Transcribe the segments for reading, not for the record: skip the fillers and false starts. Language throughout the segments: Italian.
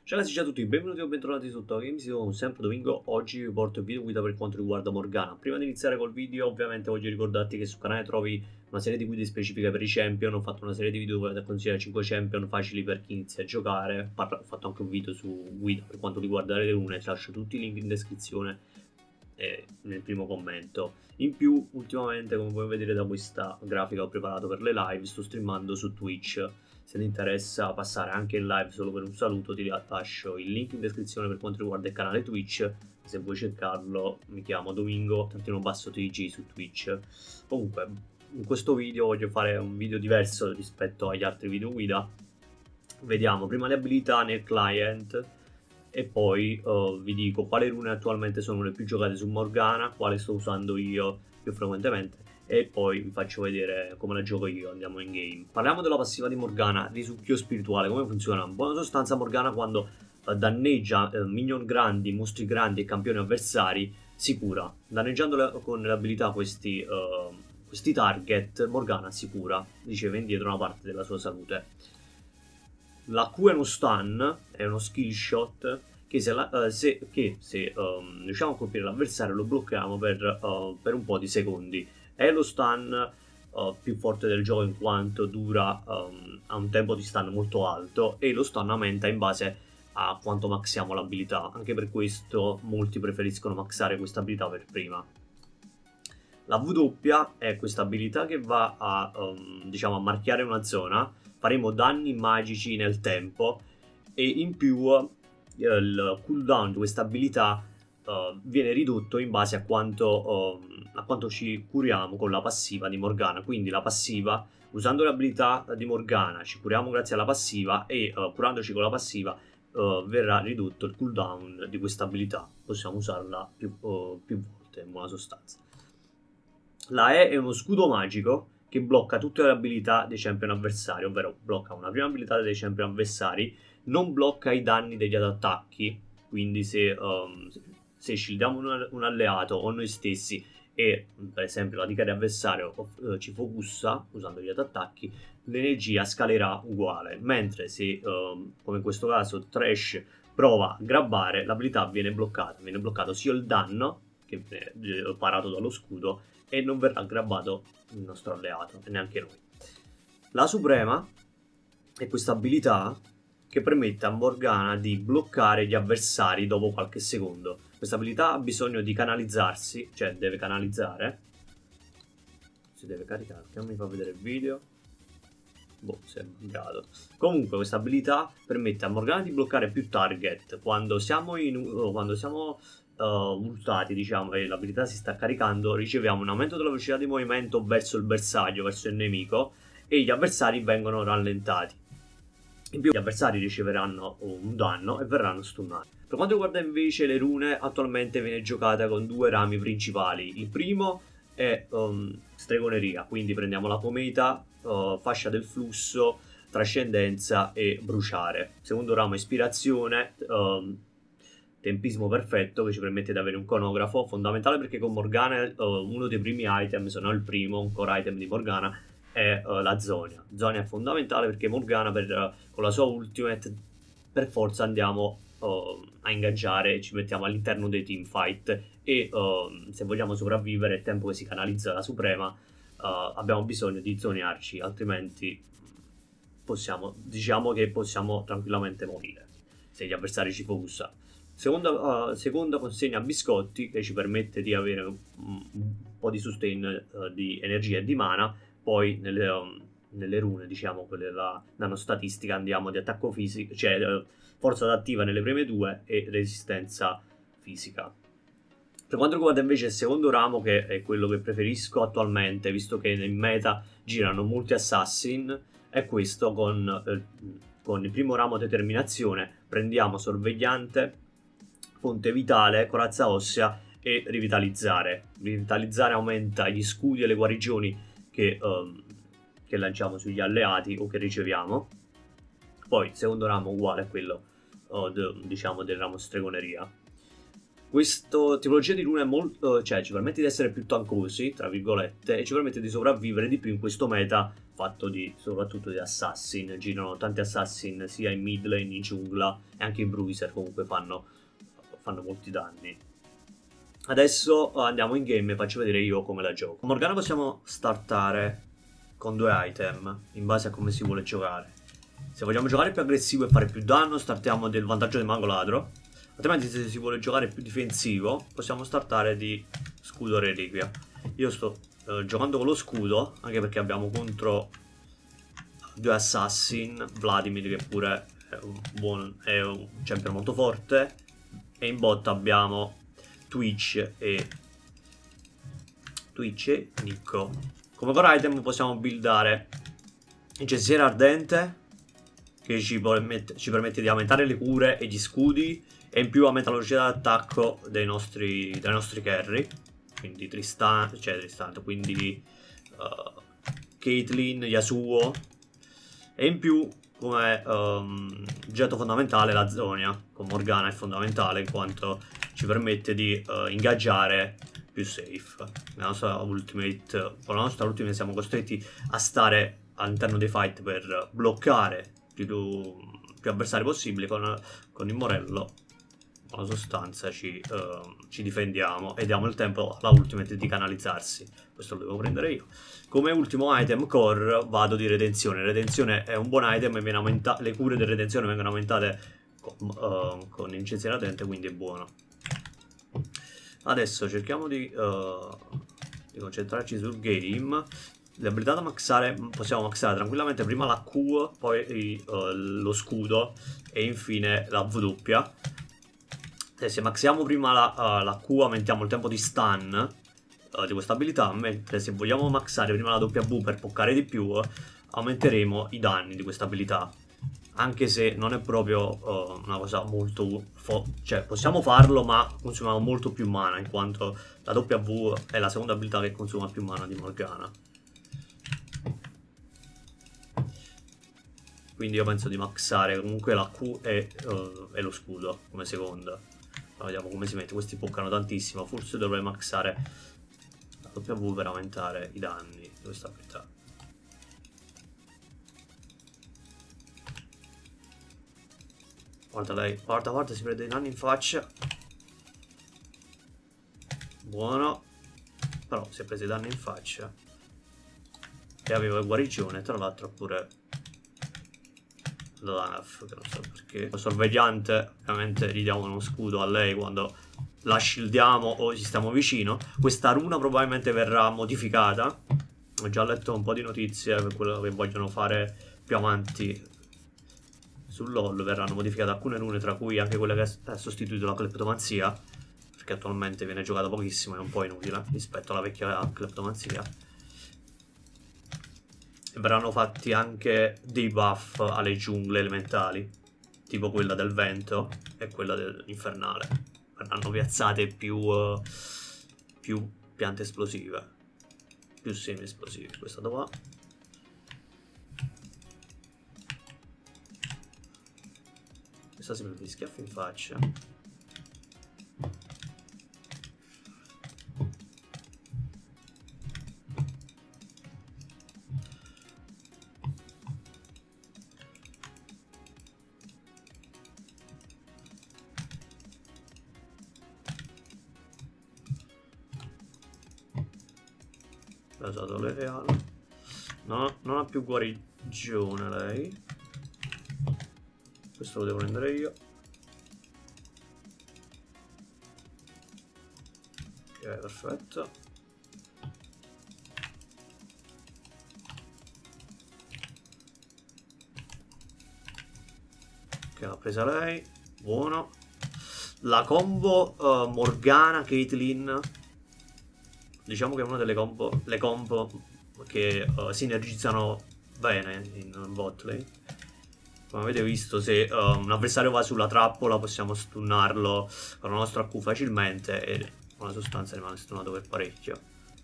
Ciao ragazzi, ciao a tutti, benvenuti o bentornati su Games, io come sempre Domingo. Oggi vi porto il video guida per quanto riguarda Morgana. Prima di iniziare col video ovviamente voglio ricordarti che sul canale trovi una serie di guide specifiche per i champion. Ho fatto una serie di video dove consiglio 5 champion facili per chi inizia a giocare. Ho fatto anche un video su guida per quanto riguarda le rune, ti lascio tutti i link in descrizione e nel primo commento. In più ultimamente, come puoi vedere da questa grafica ho preparato per le live, sto streamando su Twitch. Se ti interessa passare anche in live solo per un saluto ti lascio il link in descrizione per quanto riguarda il canale Twitch. Se vuoi cercarlo mi chiamo Domingo_TG su Twitch. Comunque in questo video voglio fare un video diverso rispetto agli altri video guida. Vediamo prima le abilità nel client e poi vi dico quali rune attualmente sono le più giocate su Morgana, quale sto usando io più frequentemente e poi vi faccio vedere come la gioco io. Andiamo in game. Parliamo della passiva di Morgana, risucchio spirituale. Come funziona? In buona sostanza Morgana quando danneggia minion grandi, mostri grandi e campioni avversari si cura. Danneggiando con l'abilità questi target, Morgana si cura, riceve indietro una parte della sua salute. La Q è uno stun, è uno skill shot che se riusciamo a colpire l'avversario lo blocchiamo per un po' di secondi. È lo stun più forte del gioco in quanto dura ha un tempo di stun molto alto e lo stun aumenta in base a quanto maxiamo l'abilità. Anche per questo molti preferiscono maxare questa abilità per prima. La W è questa abilità che va a diciamo a marchiare una zona. Faremo danni magici nel tempo e in più il cooldown di questa abilità viene ridotto in base a quanto ci curiamo con la passiva di Morgana. Quindi la passiva, usando l'abilità di Morgana, ci curiamo grazie alla passiva e curandoci con la passiva verrà ridotto il cooldown di questa abilità. Possiamo usarla più volte in buona sostanza. La E è uno scudo magico che blocca tutte le abilità dei champion avversari, ovvero blocca una prima abilità dei champion avversari, non blocca i danni degli attacchi, quindi se shieldiamo un alleato o noi stessi e per esempio la dica di avversario ci focussa usando gli attacchi, l'energia scalerà uguale, mentre se come in questo caso Thresh prova a grabbare, l'abilità viene bloccato sia il danno che viene parato dallo scudo e non verrà grabbato il nostro alleato e neanche noi. La Suprema è questa abilità che permette a Morgana di bloccare gli avversari dopo qualche secondo. Questa abilità ha bisogno di canalizzarsi, cioè deve canalizzare. Si deve caricare, che non mi fa vedere il video. Boh, si è buggato. Comunque questa abilità permette a Morgana di bloccare più target. Quando siamo ultati, diciamo, e l'abilità si sta caricando, riceviamo un aumento della velocità di movimento verso il bersaglio, verso il nemico, e gli avversari vengono rallentati. In più gli avversari riceveranno un danno e verranno stunnati. Per quanto riguarda invece le rune, attualmente viene giocata con due rami principali. Il primo è stregoneria, quindi prendiamo la cometa, fascia del flusso, trascendenza e bruciare. Secondo ramo ispirazione, tempismo perfetto, che ci permette di avere un conografo fondamentale, perché con Morgana uno dei primi item, se non il primo, un core item di Morgana è la Zonia. Zonia è fondamentale perché Morgana con la sua ultimate per forza andiamo a ingaggiare e ci mettiamo all'interno dei teamfight e se vogliamo sopravvivere il tempo che si canalizza la Suprema abbiamo bisogno di zonearci, altrimenti diciamo che possiamo tranquillamente morire se gli avversari ci focussano. Seconda consegna a biscotti, che ci permette di avere un po' di sustain di energia e di mana. Poi nelle rune, diciamo, quelle della nanostatistica, andiamo di attacco fisico, cioè forza adattiva nelle prime due e resistenza fisica. Per quanto riguarda invece il secondo ramo, che è quello che preferisco attualmente, visto che nel meta girano molti assassin, è questo con il primo ramo determinazione. Prendiamo sorvegliante, fonte vitale, corazza ossea e rivitalizzare. Rivitalizzare aumenta gli scudi e le guarigioni che lanciamo sugli alleati o che riceviamo. Poi il secondo ramo uguale a quello diciamo del ramo stregoneria. Questa tipologia di rune è molto, cioè ci permette di essere più tankosi, tra virgolette, e ci permette di sopravvivere di più in questo meta fatto soprattutto di assassin. Girano tanti assassin sia in mid lane, in giungla e anche i bruiser comunque fanno molti danni. Adesso andiamo in game e faccio vedere io come la gioco. Con Morgana possiamo startare con 2 item in base a come si vuole giocare. Se vogliamo giocare più aggressivo e fare più danno, startiamo del vantaggio del mago ladro. Altrimenti se si vuole giocare più difensivo possiamo startare di scudo reliquia. Io sto giocando con lo scudo, anche perché abbiamo contro 2 assassin, Vladimir che pure è un champion molto forte, e in bot abbiamo Twitch e Nico. Come core item possiamo buildare incensiere ardente, che ci permette di aumentare le cure e gli scudi, e in più aumenta la velocità d'attacco dei nostri carry, quindi Tristan, quindi Caitlyn, Yasuo, e in più come oggetto fondamentale la Zonia con Morgana è fondamentale in quanto ci permette di ingaggiare più safe. Con la nostra ultimate siamo costretti a stare all'interno dei fight per bloccare più avversari possibili. Con il Morello, con la sostanza, ci difendiamo e diamo il tempo alla ultimate di canalizzarsi. Questo lo devo prendere io. Come ultimo item core vado di redenzione. Redenzione è un buon item e le cure di redenzione vengono aumentate con incensiere ardente, quindi è buono. Adesso cerchiamo di concentrarci sul game. Le abilità da maxare, possiamo maxare tranquillamente prima la Q, poi lo scudo e infine la W. Se maxiamo prima la Q aumentiamo il tempo di stun di questa abilità, mentre se vogliamo maxare prima la W per poccare di più aumenteremo i danni di questa abilità. Anche se non è proprio una cosa molto... cioè possiamo farlo, ma consumiamo molto più mana, in quanto la W è la seconda abilità che consuma più mana di Morgana. Quindi io penso di maxare comunque la Q e lo scudo come seconda. Allora, vediamo come si mette. Questi poccano tantissimo. Forse dovrei maxare la W per aumentare i danni di questa abilità. Guarda lei, guarda, si prende i danni in faccia. Buono. Però si è preso i danni in faccia. E aveva guarigione, tra l'altro pure l'ANF, che non so perché. Il sorvegliante, ovviamente gli diamo uno scudo a lei quando la shieldiamo o ci stiamo vicino. Questa runa probabilmente verrà modificata. Ho già letto un po' di notizie per quello che vogliono fare più avanti. Sul LoL verranno modificate alcune rune, tra cui anche quella che ha sostituito la cleptomanzia, perché attualmente viene giocata pochissimo e è un po' inutile rispetto alla vecchia cleptomanzia. E verranno fatti anche dei buff alle giungle elementali, tipo quella del vento e quella dell'infernale. Verranno piazzate più piante esplosive, più semi esplosivi. Questa da qua. Questa si prende gli schiaffi in faccia. Ha usato le reali. No, non ha più guarigione lei. Questo lo devo prendere io. Ok, perfetto. Ok, l'ha presa lei. Buono. La combo Morgana Caitlyn, diciamo che è una delle combo, le combo che sinergizzano bene in bot lane. Come avete visto, se un avversario va sulla trappola possiamo stunnarlo con la nostra Q facilmente e con la sostanza rimane stunnato per parecchio.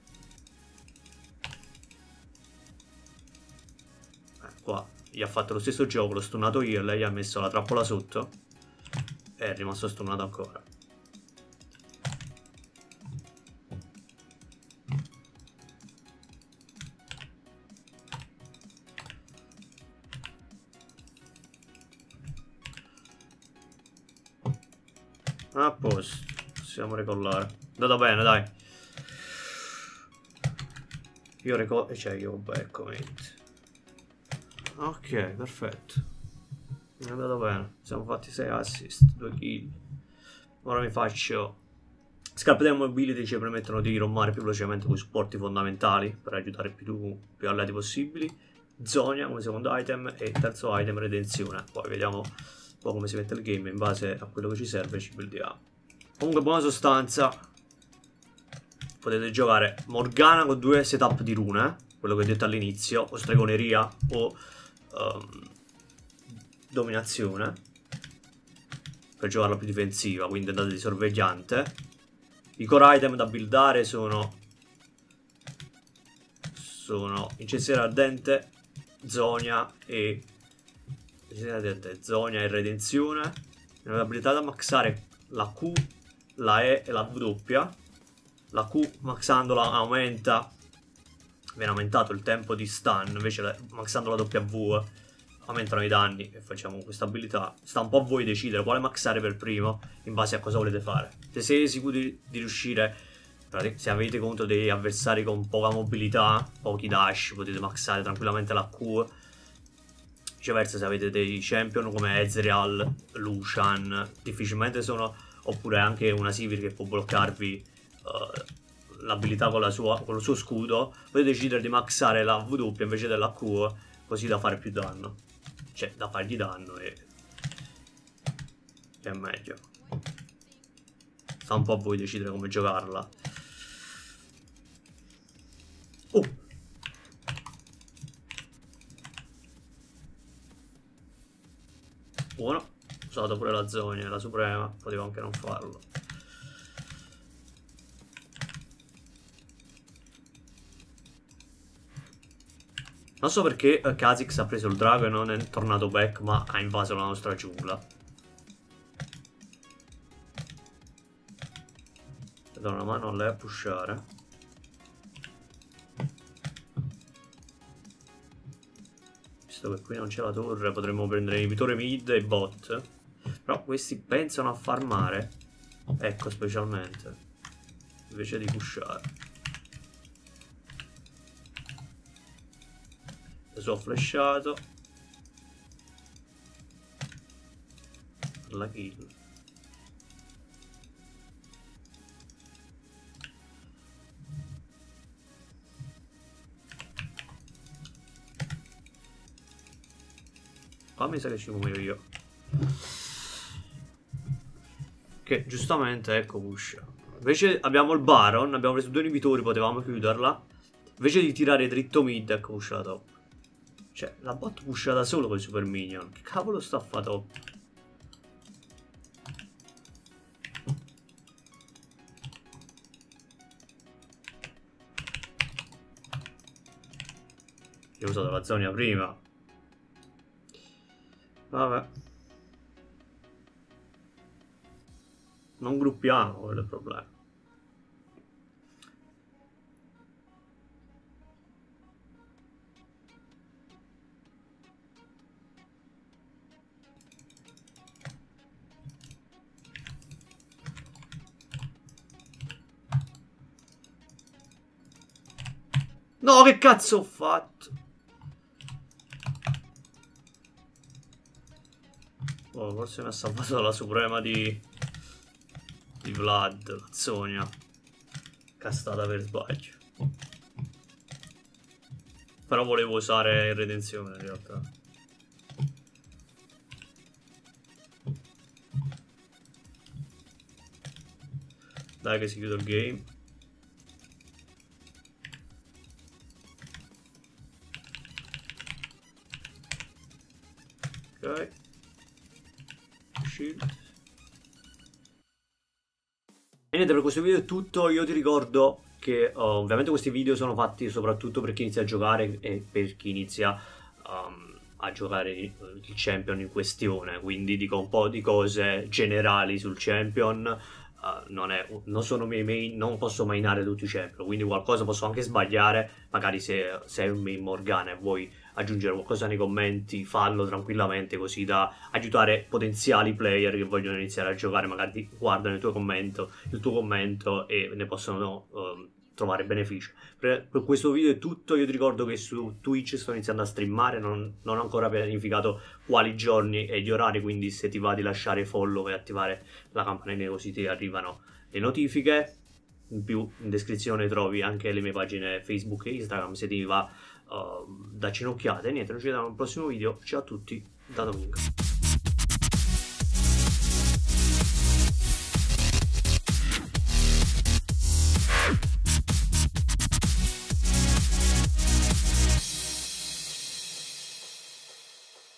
Qua gli ha fatto lo stesso gioco, l'ho stunnato io e lei ha messo la trappola sotto e è rimasto stunnato ancora. A posto. Possiamo recollare. Andata bene, dai. Io recollo. Cioè, io becco, mente. Ok, perfetto. È andato bene. Siamo fatti 6 assist, 2 kill. Ora mi faccio. Scarpe del mobility ci permettono di rommare più velocemente con i supporti fondamentali per aiutare più allati possibili. Zonia come secondo item e terzo item redenzione. Poi vediamo un po' come si mette il game in base a quello che ci serve, ci buildiamo. Comunque buona sostanza. Potete giocare Morgana con 2 setup di rune, quello che ho detto all'inizio, o stregoneria o dominazione, per giocarla più difensiva, quindi andate di sorvegliante. I core item da buildare sono incensiere ardente, zonia e redenzione. L'abilità da maxare la Q, la E e la W. La Q maxandola aumenta, viene aumentato il tempo di stun, invece maxando la W aumentano i danni e facciamo questa abilità. Sta un po' a voi decidere quale maxare per primo in base a cosa volete fare. Se siete sicuri di riuscire, se avete contro degli avversari con poca mobilità, pochi dash, potete maxare tranquillamente la Q. Viceversa, se avete dei champion come Ezreal, Lucian, difficilmente sono, oppure anche una Sivir che può bloccarvi l'abilità con il suo scudo, potete decidere di maxare la W invece della Q, così da fare più danno, cioè da fargli danno e è meglio. Sta un po' a voi decidere come giocarla. Buono, ho usato pure la zona, la suprema, potevo anche non farlo. Non so perché Kha'Zix ha preso il drago e non è tornato back, ma ha invaso la nostra giungla. Do una mano a lei a pushare. Visto che qui non c'è la torre, potremmo prendere inibitore mid e bot. Però questi pensano a farmare. Ecco, specialmente. Invece di pushare. Adesso ho flashato. La kill. Qua mi sa che ci muoio io. Che giustamente, ecco, push. Invece abbiamo il Baron, abbiamo preso 2 inibitori, potevamo chiuderla. Invece di tirare dritto mid, ecco, push la top. Cioè, la bot pusha da solo con i super minion. Che cavolo sta a fa top? Io ho usato la zona prima. Vabbè. Non gruppiamo, quello è il problema. No, che cazzo ho fatto? Oh, forse mi ha salvato la suprema di Vlad, la Zonia. Castata per sbaglio. Però volevo usare redenzione in realtà. Dai che si chiude il game. Ok. Shield. E niente, per questo video è tutto. Io ti ricordo che ovviamente questi video sono fatti soprattutto per chi inizia a giocare e per chi inizia a giocare il champion in questione. Quindi dico un po' di cose generali sul champion. Non sono miei main, non posso mainare tutti i champion, quindi qualcosa posso anche sbagliare. Magari se sei un main Morgana e vuoi aggiungere qualcosa nei commenti, fallo tranquillamente, così da aiutare potenziali player che vogliono iniziare a giocare, magari guardano il tuo commento e ne possono trovare beneficio. Per questo video è tutto. Io ti ricordo che su Twitch sto iniziando a streamare, non ho ancora pianificato quali giorni e gli orari, quindi se ti va di lasciare follow e attivare la campanella così ti arrivano le notifiche. In più in descrizione trovi anche le mie pagine Facebook e Instagram, se ti va dacci un'occhiata. E niente, noi ci vediamo al prossimo video. Ciao a tutti da Domingo.